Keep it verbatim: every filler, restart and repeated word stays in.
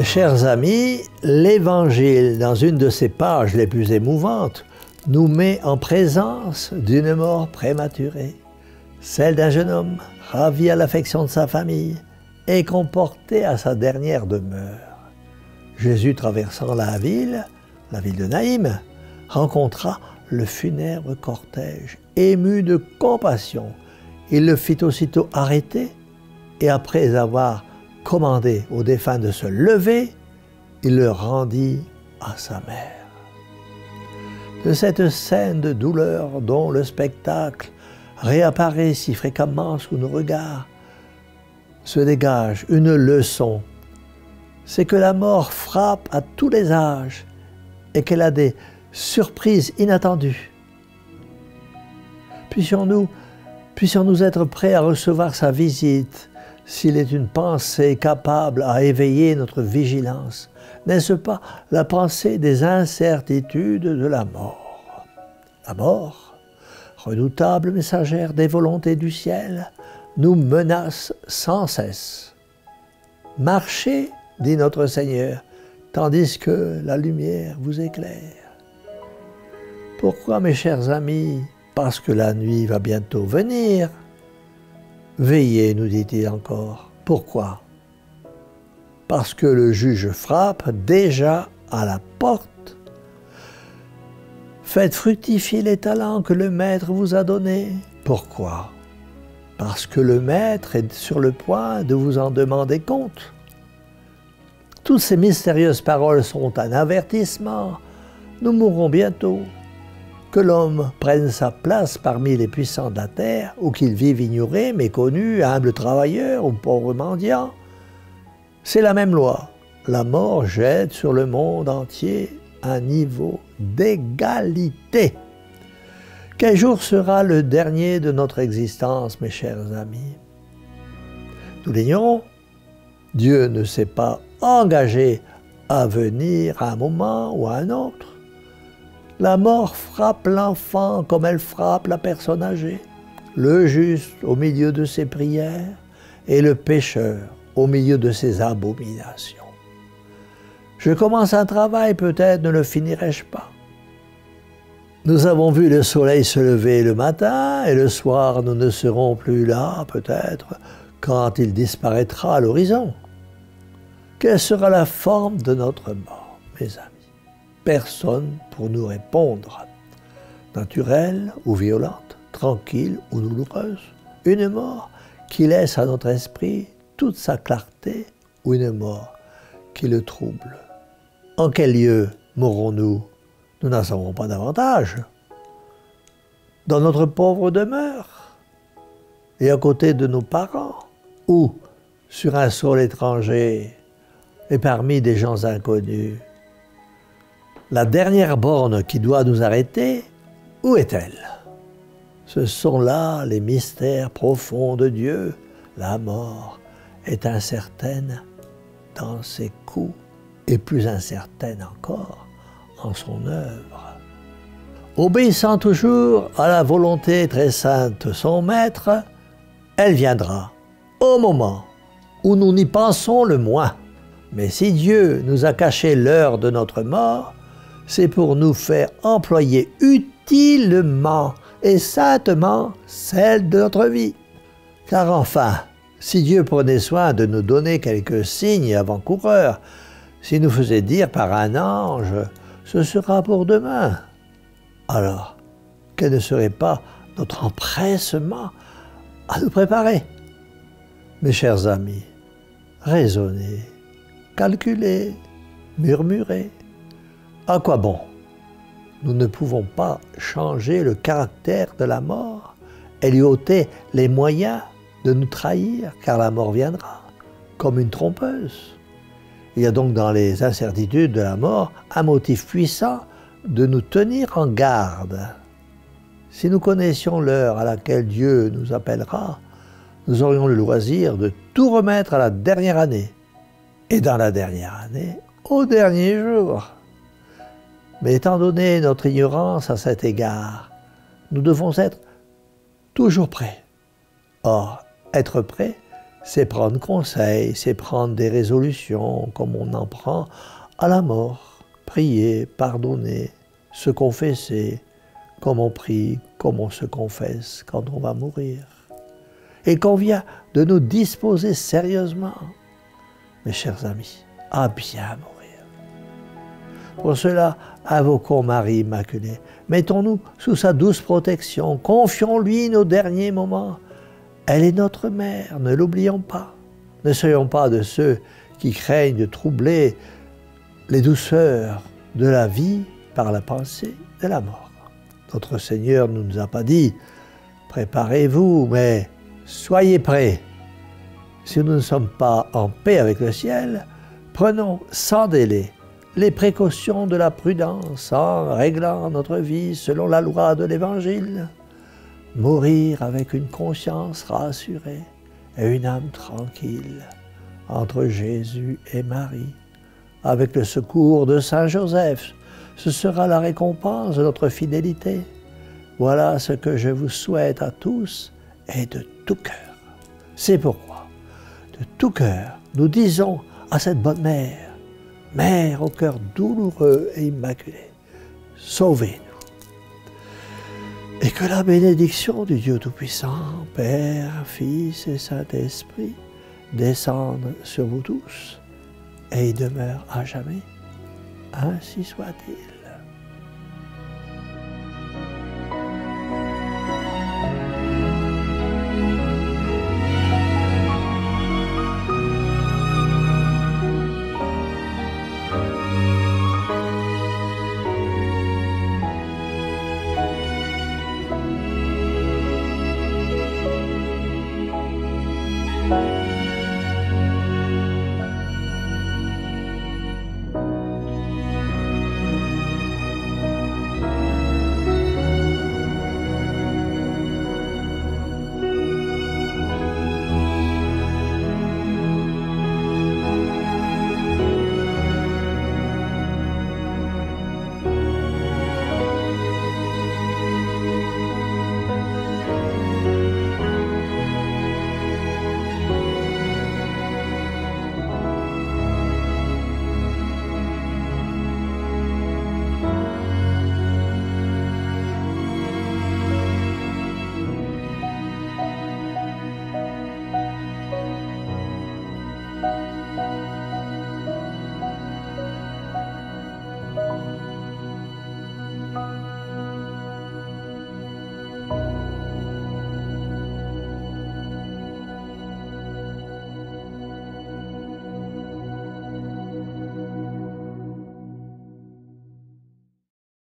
Mes chers amis, l'Évangile, dans une de ses pages les plus émouvantes, nous met en présence d'une mort prématurée, celle d'un jeune homme ravi à l'affection de sa famille et comporté à sa dernière demeure. Jésus, traversant la ville, la ville de Naïm, rencontra le funèbre cortège. Ému de compassion, il le fit aussitôt arrêter et après avoir commandé aux défunts de se lever, il le rendit à sa mère. De cette scène de douleur dont le spectacle réapparaît si fréquemment sous nos regards, se dégage une leçon, c'est que la mort frappe à tous les âges et qu'elle a des surprises inattendues. Puissions-nous, puissions-nous être prêts à recevoir sa visite s'il est une pensée capable à éveiller notre vigilance. N'est-ce pas la pensée des incertitudes de la mort? La mort, redoutable messagère des volontés du ciel, nous menace sans cesse. Marchez, dit notre Seigneur, tandis que la lumière vous éclaire. Pourquoi, mes chers amis? Parce que la nuit va bientôt venir. Veillez, nous dit-il encore. Pourquoi? Parce que le juge frappe déjà à la porte. Faites fructifier les talents que le Maître vous a donnés. Pourquoi? Parce que le Maître est sur le point de vous en demander compte. Toutes ces mystérieuses paroles sont un avertissement. Nous mourrons bientôt. Que l'homme prenne sa place parmi les puissants de la terre, ou qu'il vive ignoré, méconnu, humble travailleur ou pauvre mendiant, c'est la même loi. La mort jette sur le monde entier un niveau d'égalité. Quel jour sera le dernier de notre existence, mes chers amis? Nous l'ignorons. Dieu ne s'est pas engagé à venir à un moment ou à un autre. La mort frappe l'enfant comme elle frappe la personne âgée, le juste au milieu de ses prières et le pécheur au milieu de ses abominations. Je commence un travail, peut-être ne le finirai-je pas. Nous avons vu le soleil se lever le matin et le soir nous ne serons plus là, peut-être, quand il disparaîtra à l'horizon. Quelle sera la forme de notre mort, mes amis? Personne pour nous répondre. Naturelle ou violente, tranquille ou douloureuse, une mort qui laisse à notre esprit toute sa clarté ou une mort qui le trouble. En quel lieu mourrons-nous? Nous n'en savons pas davantage. Dans notre pauvre demeure et à côté de nos parents ou sur un sol étranger et parmi des gens inconnus. La dernière borne qui doit nous arrêter, où est-elle? Ce sont là les mystères profonds de Dieu. La mort est incertaine dans ses coups et plus incertaine encore en son œuvre. Obéissant toujours à la volonté très sainte de son Maître, elle viendra au moment où nous n'y pensons le moins. Mais si Dieu nous a caché l'heure de notre mort, c'est pour nous faire employer utilement et saintement celle de notre vie. Car enfin, si Dieu prenait soin de nous donner quelques signes avant-coureurs, s'il nous faisait dire par un ange « ce sera pour demain », alors quel ne serait pas notre empressement à nous préparer? Mes chers amis, raisonnez, calculez, murmurez. À quoi bon? Nous ne pouvons pas changer le caractère de la mort et lui ôter les moyens de nous trahir, car la mort viendra, comme une trompeuse. Il y a donc dans les incertitudes de la mort un motif puissant de nous tenir en garde. Si nous connaissions l'heure à laquelle Dieu nous appellera, nous aurions le loisir de tout remettre à la dernière année, et dans la dernière année, au dernier jour. Mais étant donné notre ignorance à cet égard, nous devons être toujours prêts. Or, être prêt, c'est prendre conseil, c'est prendre des résolutions comme on en prend à la mort. Prier, pardonner, se confesser, comme on prie, comme on se confesse quand on va mourir. Et qu'on vient de nous disposer sérieusement, mes chers amis, à bien mourir. Pour cela, invoquons Marie Immaculée. Mettons-nous sous sa douce protection. Confions-lui nos derniers moments. Elle est notre mère, ne l'oublions pas. Ne soyons pas de ceux qui craignent de troubler les douceurs de la vie par la pensée de la mort. Notre Seigneur ne nous a pas dit « préparez-vous, mais soyez prêts ». Si nous ne sommes pas en paix avec le ciel, prenons sans délai les précautions de la prudence en réglant notre vie selon la loi de l'Évangile. Mourir avec une conscience rassurée et une âme tranquille entre Jésus et Marie. Avec le secours de Saint Joseph, ce sera la récompense de notre fidélité. Voilà ce que je vous souhaite à tous et de tout cœur. C'est pourquoi, de tout cœur, nous disons à cette bonne mère, Mère au cœur douloureux et immaculé, sauvez-nous. Et que la bénédiction du Dieu Tout-Puissant, Père, Fils et Saint-Esprit, descende sur vous tous et y demeure à jamais. Ainsi soit-il.